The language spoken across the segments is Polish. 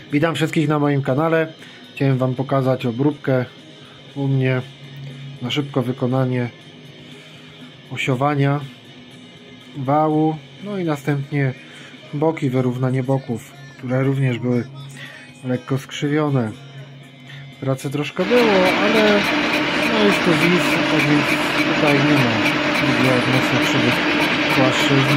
Witam wszystkich na moim kanale. Chciałem Wam pokazać obróbkę u mnie na szybko wykonanie osiowania wału, no i następnie boki, wyrównanie boków, które również były lekko skrzywione. Pracy troszkę było, ale no jest to ZIS, tak więc tutaj nie ma mocno krzywych płaszczyzn.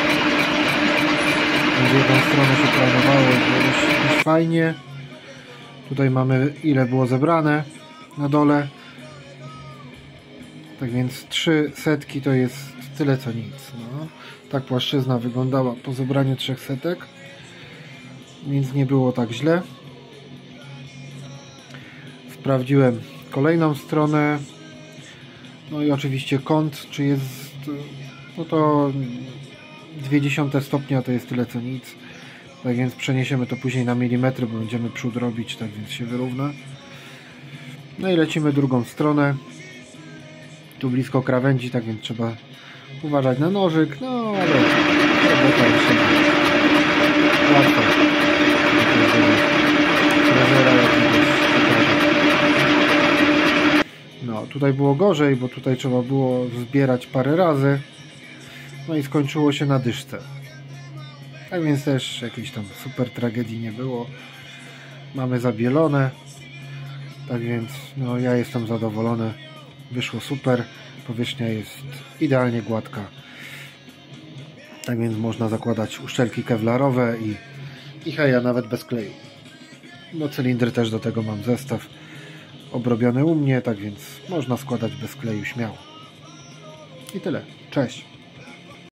W jedną stronę się planowało dość fajnie. Tutaj mamy ile było zebrane na dole. Tak więc 3 setki to jest tyle co nic. No. Tak płaszczyzna wyglądała po zebraniu 3 setek. Więc nie było tak źle. Sprawdziłem kolejną stronę. No i oczywiście kąt, czy jest, no to 0,2 stopnia to jest tyle co nic. Tak więc przeniesiemy to później na milimetry, bo będziemy przód robić, tak więc się wyrówna. No i lecimy drugą stronę. Tu blisko krawędzi, tak więc trzeba uważać na nożyk. No ale robota już się łatwo. No tutaj było gorzej, bo tutaj trzeba było zbierać parę razy. No i skończyło się na dyszce. Tak więc też jakiejś tam super tragedii nie było. Mamy zabielone. Tak więc no ja jestem zadowolony. Wyszło super. Powierzchnia jest idealnie gładka. Tak więc można zakładać uszczelki kewlarowe i heja nawet bez kleju. No cylindry też do tego mam zestaw obrobiony u mnie, tak więc można składać bez kleju śmiało. I tyle. Cześć.